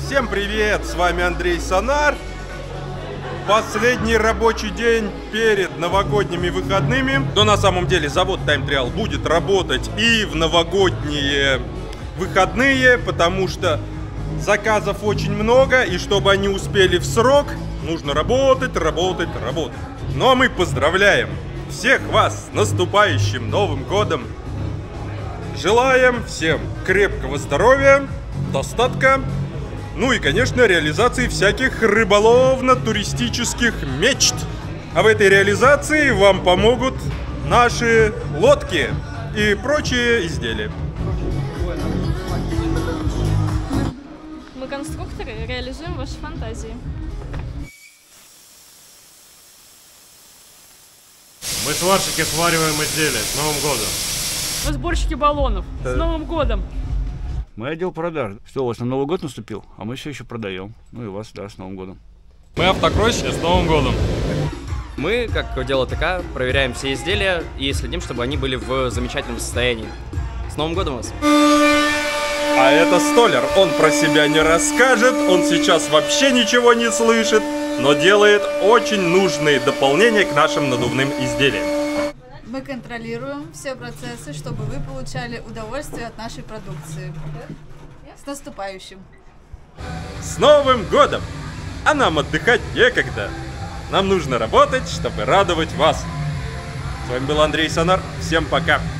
Всем привет! С вами Андрей Сонар. Последний рабочий день перед новогодними выходными. Но на самом деле завод Time Trial будет работать и в новогодние выходные, потому что заказов очень много, и чтобы они успели в срок, нужно работать. Ну а мы поздравляем всех вас с наступающим Новым годом. Желаем всем крепкого здоровья, достатка, ну и, конечно, реализации всяких рыболовно-туристических мечт. А в этой реализации вам помогут наши лодки и прочие изделия. Мы конструкторы, реализуем ваши фантазии. Мы сварщики, свариваем изделия. С Новым годом! Мы сборщики баллонов. С Новым годом! Мы отдел продаж. Все, у вас на Новый год наступил, а мы все еще продаем. Ну и вас, да, с Новым годом. Мы автокройщики, с Новым годом. Мы, как отдел АТК, проверяем все изделия и следим, чтобы они были в замечательном состоянии. С Новым годом вас! А это Столер, он про себя не расскажет, он сейчас вообще ничего не слышит, но делает очень нужные дополнения к нашим надувным изделиям. Мы контролируем все процессы, чтобы вы получали удовольствие от нашей продукции. С наступающим! С Новым годом! А нам отдыхать некогда. Нам нужно работать, чтобы радовать вас. С вами был Андрей Сонар. Всем пока!